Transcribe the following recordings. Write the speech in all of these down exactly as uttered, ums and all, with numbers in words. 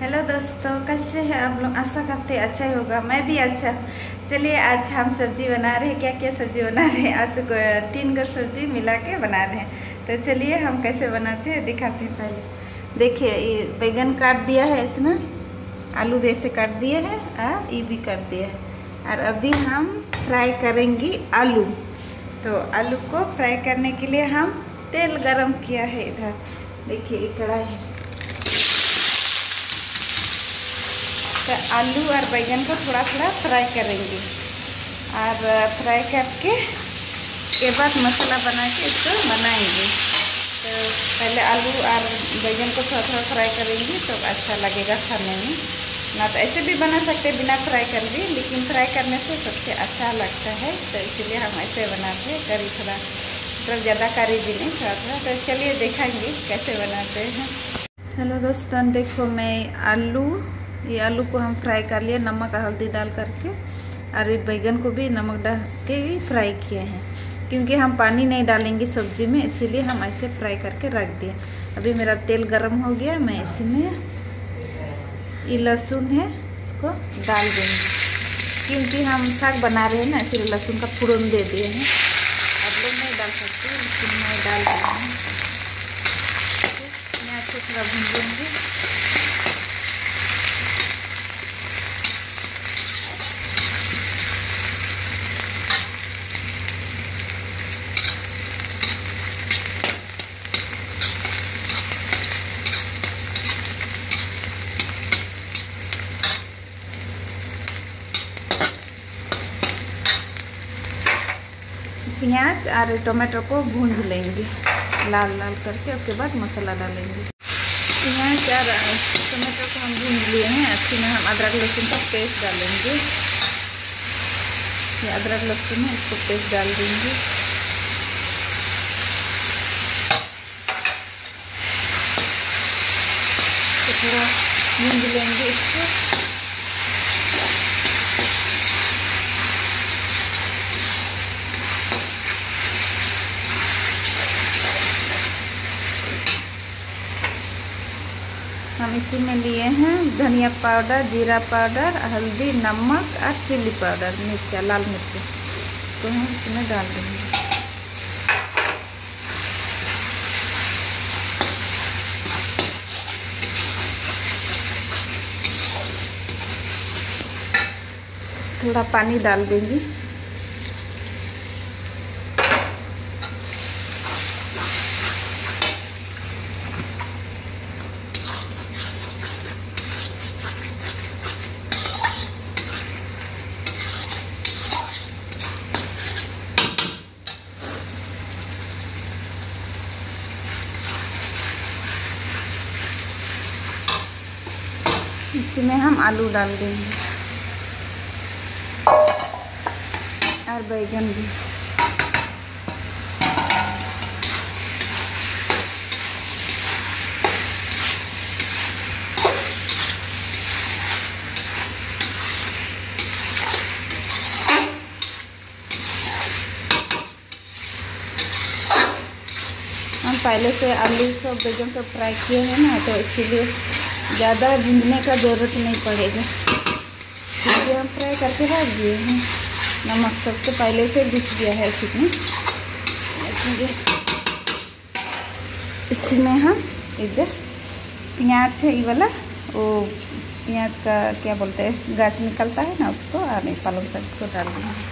Hello दोस्तों, कैसे हैं आप लोग। आशा करते हैं अच्छा ही होगा, मैं भी अच्छा। चलिए आज हम सब्जी बना रहे हैं। क्या क्या सब्जी बना रहे हैं आज? तीन गो सब्जी मिला के बना रहे हैं। तो चलिए हम कैसे बनाते हैं दिखाते हैं। पहले देखिए, ये बैगन काट दिया है, इतना आलू भी ऐसे काट दिए हैं और ये भी काट दिया है। और अभी हम फ्राई करेंगे आलू। तो आलू को फ्राई करने के लिए हम तेल गरम किया है। इधर देखिए ये कढ़ाई है। तो आलू और बैगन को थोड़ा थोड़ा फ्राई करेंगे और फ्राई करके के बाद मसाला बना के इसको बनाएंगे। तो पहले आलू और बैगन को थोड़ा थोड़ा फ्राई करेंगे तो अच्छा लगेगा खाने में। ना तो ऐसे भी बना सकते हैं बिना फ्राई कर भी, लेकिन फ्राई करने से सबसे अच्छा लगता है। तो इसलिए हम ऐसे बनाते हैं। करी थोड़ा मतलब ज़्यादा करी भी नहीं, थोड़ा थोड़ा। तो चलिए देखेंगे कैसे बनाते हैं। हेलो दोस्तों, देखो मैं आलू ये आलू को हम फ्राई कर लिए नमक और हल्दी डाल करके, और ये बैगन को भी नमक डाल के ही फ्राई किए हैं, क्योंकि हम पानी नहीं डालेंगे सब्जी में, इसीलिए हम ऐसे फ्राई करके रख दिए। अभी मेरा तेल गरम हो गया, मैं इसमें ये लहसुन है इसको डाल देंगे, क्योंकि हम साग बना रहे हैं ना, इसलिए लहसुन का फोड़न दे दिए हैं। आप लोग नहीं डाल सकते, लेकिन मैं डाल दिया हूँ। मैं अच्छे थोड़ा भून लूँगी। प्याज और टमाटो को भून लेंगे लाल लाल करके, उसके बाद मसाला डालेंगे। प्याज और टमाटो को हम भून लिए हैं। अच्छी में हम अदरक लहसुन का पेस्ट डालेंगे। ये अदरक लहसुन है, इसको पेस्ट डाल देंगे। तो थोड़ा भून लेंगे इसको। हम इसी में लिए हैं धनिया पाउडर, जीरा पाउडर, हल्दी, नमक और चिल्ली पाउडर, मिर्चा, लाल मिर्च, तो हम इसमें डाल देंगे। थोड़ा पानी डाल देंगे। इसमें हम आलू डाल देंगे और बैगन भी। हम पहले से आलू सब बैगन सब फ्राई किए हैं ना, तो इसीलिए ज़्यादा भूनने का ज़रूरत नहीं पड़ेगा, क्योंकि हम फ्राई करके रख दिए हैं। नमक सब तो पहले से घुस गया है इसमें। इसमें हम इधर प्याज है ये वाला, वो प्याज का क्या बोलते हैं, गाछ निकलता है ना, उसको और नहीं पालक साग इसको डाल देंगे।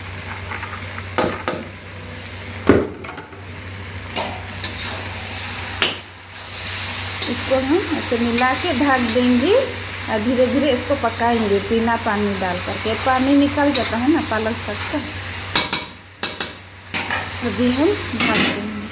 इसको हम ऐसे मिला के ढक देंगे और धीरे धीरे इसको पकाएंगे बिना पानी डाल करके। पानी निकल जाता है ना पालक साग का, अभी हम ढक देंगे।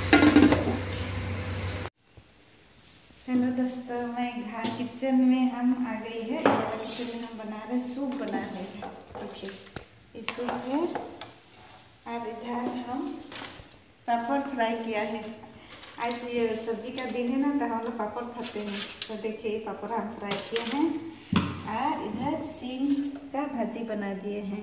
हेलो दोस्तों, मैं घर किचन में हम आ गई है। किचन में हम बना रहे सूप बना रहे हैं। देखिए ये सूप है, और इधर हम पापड़ फ्राई किया है। आज ये सब्जी का दिन है ना, तो हम लोग पापड़ खाते हैं। तो देखिए पापड़ हम फ्राई किए हैं, और इधर सीम का भाजी बना दिए हैं,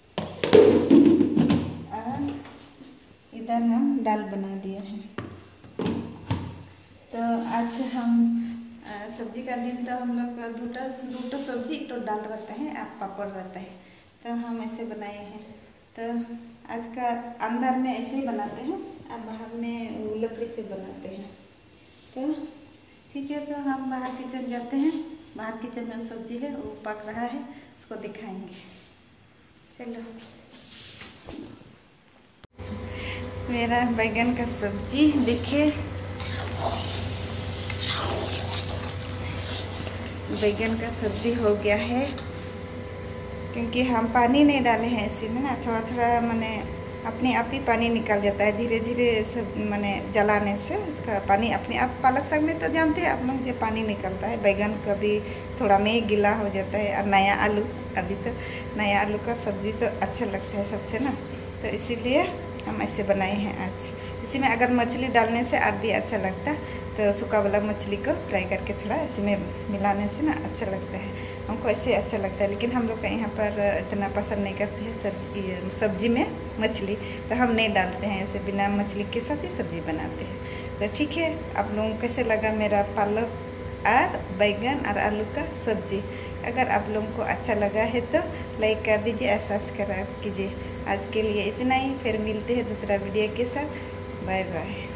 और इधर हम दाल बना दिए हैं। तो आज हम सब्जी का दिन तो हम लोग दूटा दूटा सब्जी एक तो दाल रहता है और पापड़ रहता है, तो हम ऐसे बनाए हैं। तो आज का अंदर में ऐसे ही बनाते हैं और बाहर में लकड़ी से बनाते हैं। तो ठीक है, तो हम बाहर किचन जाते हैं। बाहर किचन में सब्जी है वो पक रहा है, उसको दिखाएंगे। चलो, मेरा बैगन का सब्जी देखिए, बैगन का सब्जी हो गया है। क्योंकि हम पानी नहीं डाले हैं इसी में ना, थोड़ा थोड़ा मैंने अपने आप ही पानी निकल जाता है धीरे धीरे सब मैंने जलाने से उसका पानी अपने आप। पालक साग में तो जानते हैं आप लोग जो पानी निकलता है, बैगन का भी थोड़ा में गीला हो जाता है। और नया आलू, अभी तो नया आलू का सब्जी तो अच्छा लगता है सबसे ना, तो इसीलिए हम ऐसे बनाए हैं आज। इसी में अगर मछली डालने से और भी अच्छा लगता, तो सूखा वाला मछली को फ्राई करके थोड़ा इसी में मिलाने से ना अच्छा लगता है। हमको ऐसे अच्छा लगता है, लेकिन हम लोग का यहाँ पर इतना पसंद नहीं करते हैं सब्जी सब्जी में मछली, तो हम नहीं डालते हैं, ऐसे बिना मछली के साथ ही सब्जी बनाते हैं। तो ठीक है, आप लोगों को कैसे लगा मेरा पालक और बैगन और आलू का सब्जी? अगर आप लोगों को अच्छा लगा है तो लाइक कर दीजिए और सब्सक्राइब कीजिए। आज के लिए इतना ही, फिर मिलते हैं दूसरा वीडियो के साथ। Bye bye.